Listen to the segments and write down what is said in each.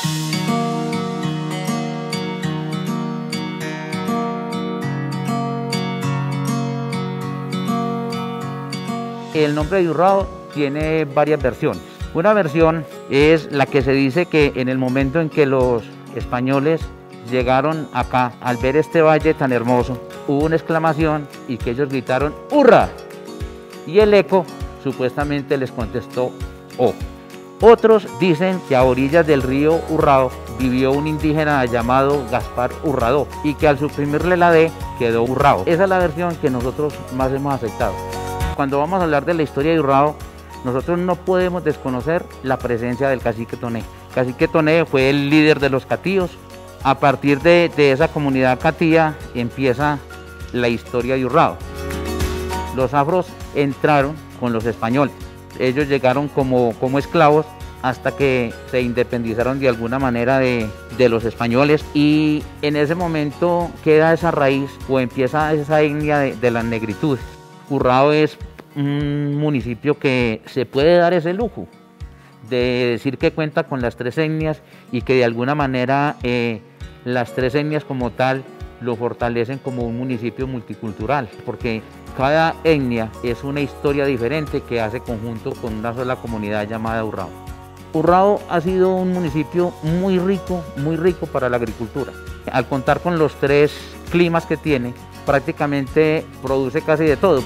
El nombre de Urrao tiene varias versiones. Una versión es la que se dice que en el momento en que los españoles llegaron acá, al ver este valle tan hermoso, hubo una exclamación y que ellos gritaron ¡Hurra! Y el eco supuestamente les contestó ¡Oh! Otros dicen que a orillas del río Urrao vivió un indígena llamado Gaspar Urradó y que al suprimirle la D quedó Urrao. Esa es la versión que nosotros más hemos aceptado. Cuando vamos a hablar de la historia de Urrao, nosotros no podemos desconocer la presencia del cacique Toné. El cacique Toné fue el líder de los catíos. A partir de esa comunidad catía empieza la historia de Urrao. Los afros entraron con los españoles. Ellos llegaron como esclavos hasta que se independizaron de alguna manera de los españoles, y en ese momento queda esa raíz o empieza esa etnia de las negritudes. Urrao es un municipio que se puede dar ese lujo de decir que cuenta con las tres etnias y que de alguna manera las tres etnias como tal lo fortalecen como un municipio multicultural, porque cada etnia es una historia diferente que hace conjunto con una sola comunidad llamada Urrao. Urrao ha sido un municipio muy rico para la agricultura. Al contar con los tres climas que tiene, prácticamente produce casi de todo.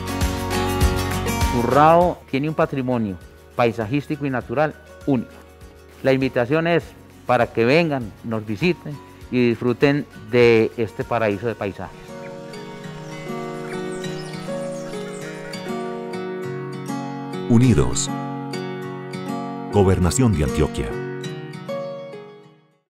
Urrao tiene un patrimonio paisajístico y natural único. La invitación es para que vengan, nos visiten y disfruten de este paraíso de paisajes. Unidos. Gobernación de Antioquia.